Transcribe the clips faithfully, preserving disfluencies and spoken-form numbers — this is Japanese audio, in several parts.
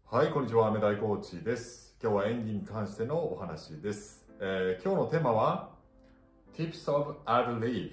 はい、こんにちは。アメダイコーチです。今日は演技に関してのお話です。えー、今日のテーマは Tips of Ad Lib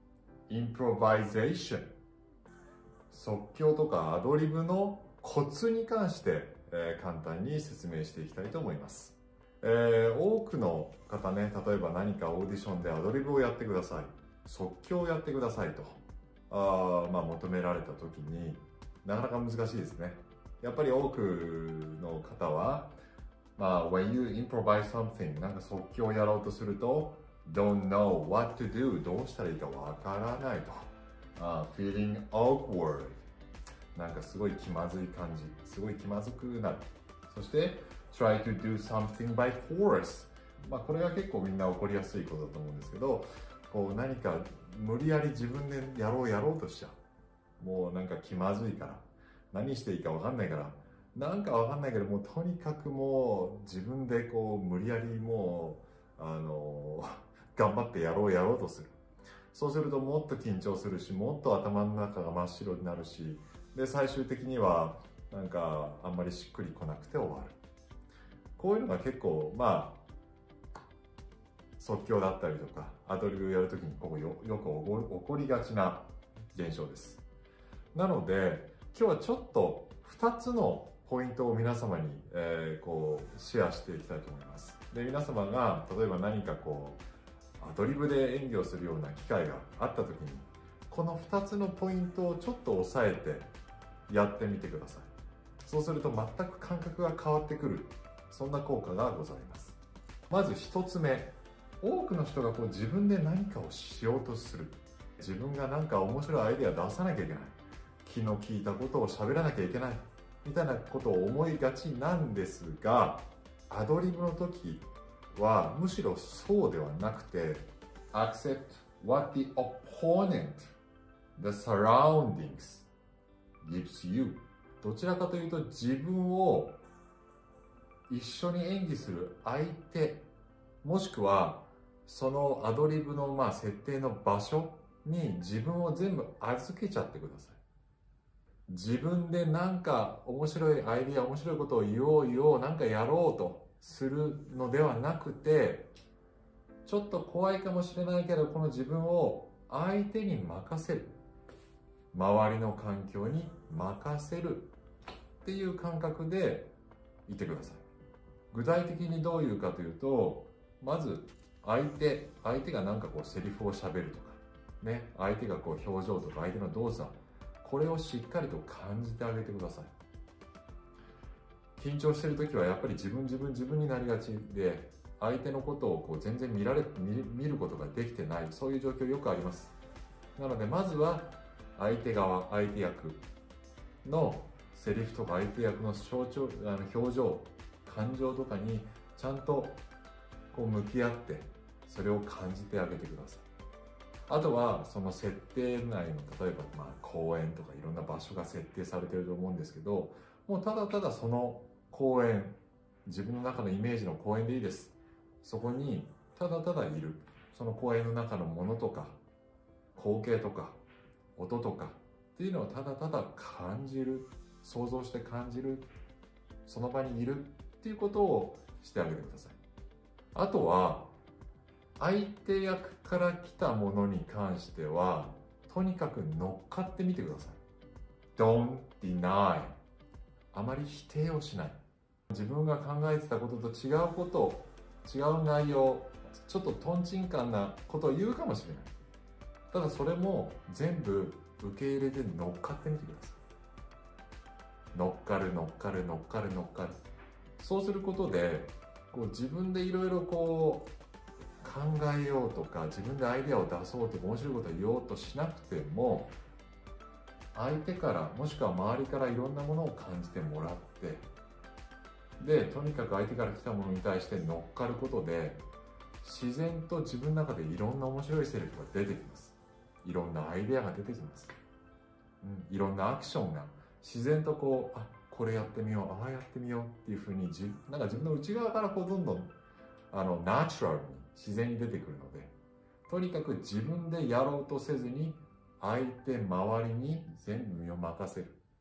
Improvisation 即興とかアドリブのコツに関して、えー、簡単に説明していきたいと思います。えー、多くの方ね、例えば何かオーディションでアドリブをやってください、即興をやってくださいとあ、まあ、求められた時になかなか難しいですね。やっぱり多くの方は、まあ、when you improvise something なんか即興をやろうとすると don't know what to do どうしたらいいかわからないと、uh, feeling awkward なんかすごい気まずい感じ、すごい気まずくなる。そして try to do something by force、まあ、これが結構みんな起こりやすいことだと思うんですけど、こう何か無理やり自分でやろうやろうとしちゃう。もうなんか気まずいから何していいか分かんないから、なんか分かんないけど、もうとにかくもう自分でこう無理やりもう、あの、頑張ってやろうやろうとする。そうするともっと緊張するし、もっと頭の中が真っ白になるし、で、最終的にはなんかあんまりしっくりこなくて終わる。こういうのが結構、まあ、即興だったりとか、アドリブをやるときにここよよく起こりがちな現象です。なので、今日はちょっとふたつのポイントを皆様に、えー、こうシェアしていきたいと思います。で、皆様が例えば何かこうアドリブで演技をするような機会があった時に、このふたつのポイントをちょっと押さえてやってみてください。そうすると全く感覚が変わってくる、そんな効果がございます。まずひとつめ、多くの人がこう自分で何かをしようとする。自分が何か面白いアイデア出さなきゃいけない。気の利いたことを喋らなきゃいけないみたいなことを思いがちなんですが、アドリブの時はむしろそうではなくて accept what the opponent, the surroundings gives you、 どちらかというと自分を一緒に演技する相手、もしくはそのアドリブのまあ設定の場所に自分を全部預けちゃってください。自分でなんか面白いアイディア、面白いことを言おう言おう、なんかやろうとするのではなくて、ちょっと怖いかもしれないけど、この自分を相手に任せる。周りの環境に任せるっていう感覚でいてください。具体的にどういうかというと、まず相手、相手がなんかこうセリフをしゃべるとか、ね、相手がこう表情とか相手の動作、これをしっかりと感じてあげてください。緊張してる時はやっぱり自分自分自分になりがちで、相手のことをこう全然見られ 見, 見ることができてない、そういう状況よくあります。なのでまずは相手側、相手役のセリフとか相手役の象徴、あの表情、感情とかにちゃんとこう向き合ってそれを感じてあげてください。あとはその設定内の、例えばまあ公園とかいろんな場所が設定されていると思うんですけど、もうただただその公園、自分の中のイメージの公園でいいです。そこにただただいる。その公園の中のものとか光景とか音とかっていうのをただただ感じる、想像して感じる、その場にいるっていうことをしてあげてください。あとは相手役から来たものに関しては、とにかく乗っかってみてください。Don't deny。あまり否定をしない。自分が考えてたことと違うこと、違う内容、ちょっとトンチンカンなことを言うかもしれない。ただそれも全部受け入れて乗っかってみてください。乗っかる乗っかる乗っかる乗っかる。そうすることで、こう自分でいろいろこう、考えようとか自分でアイデアを出そうとか面白いことを言おうとしなくても、相手からもしくは周りからいろんなものを感じてもらって、でとにかく相手から来たものに対して乗っかることで、自然と自分の中でいろんな面白いセリフが出てきます。いろんなアイデアが出てきます、うん、いろんなアクションが自然とこう、あ、これやってみよう、ああやってみようっていうふうにじなんか自分の内側からこうどんどんあのナチュラルに自然に出てくるので、とにかく自分でやろうとせずに相手周りに全部身を任せる。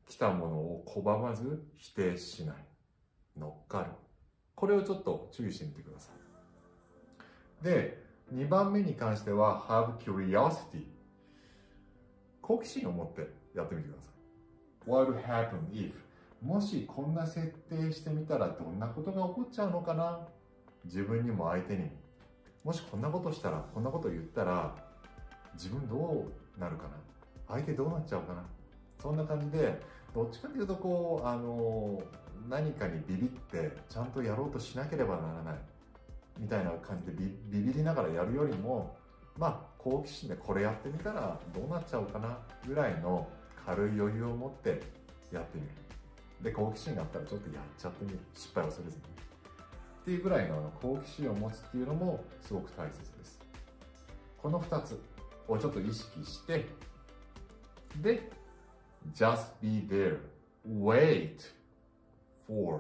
来たものを拒まず否定しない。乗っかる。これをちょっと注意してみてください。で、にばんめに関しては have curiosity。好奇心を持ってやってみてください。What would happen if？ もしこんな設定してみたらどんなことが起こっちゃうのかな？自分にも相手にも。もしこんなことしたら、こんなこと言ったら自分どうなるかな？相手どうなっちゃうかな？そんな感じで、どっちかというとこう、あの、何かにビビってちゃんとやろうとしなければならないみたいな感じで ビ, ビビりながらやるよりも、まあ好奇心でこれやってみたらどうなっちゃうかなぐらいの軽い余裕を持ってやってみる。で、好奇心があったらちょっとやっちゃってみる。失敗を恐れずに。っていうぐらいの好奇心を持つっていうのもすごく大切です。このふたつをちょっと意識して、で、just be there, wait for。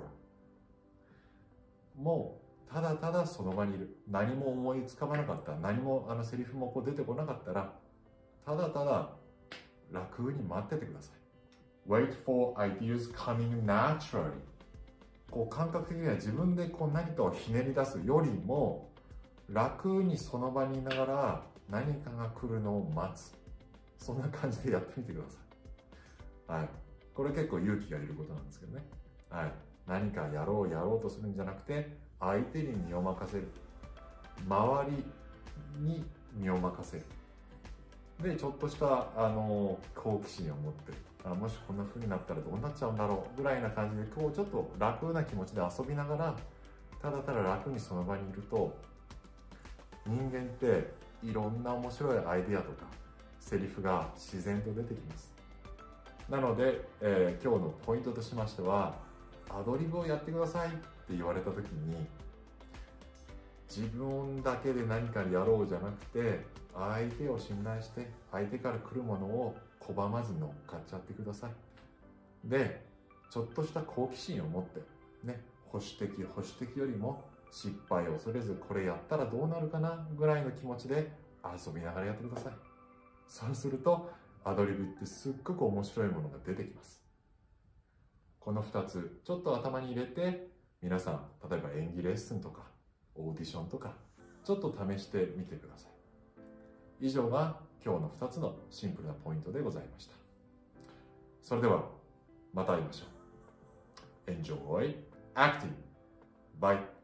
もうただただその場にいる。何も思いつかまなかった。何もあのセリフもこう出てこなかったら、ただただ楽に待っててください。wait for ideas coming naturally。こう感覚的には自分でこう何かをひねり出すよりも、楽にその場にいながら何かが来るのを待つ。そんな感じでやってみてください。はい。これ結構勇気がいることなんですけどね。はい。何かやろうやろうとするんじゃなくて、相手に身を任せる。周りに身を任せる。で、ちょっとしたあの好奇心を持ってあ、もしこんな風になったらどうなっちゃうんだろうぐらいな感じで、こうちょっと楽な気持ちで遊びながら、ただただ楽にその場にいると、人間っていろんな面白いアイディアとかセリフが自然と出てきます。なので、えー、今日のポイントとしましては、アドリブをやってくださいって言われた時に、自分だけで何かやろうじゃなくて、相手を信頼して相手から来るものを拒まず乗っかっちゃってください。で、ちょっとした好奇心を持ってね、保守的保守的よりも失敗を恐れず、これやったらどうなるかなぐらいの気持ちで遊びながらやってください。そうするとアドリブってすっごく面白いものが出てきます。このふたつちょっと頭に入れて、皆さん例えば演技レッスンとかオーディションとかちょっと試してみてください。以上が今日のふたつのシンプルなポイントでございました。それではまた会いましょう。Enjoy acting. Bye.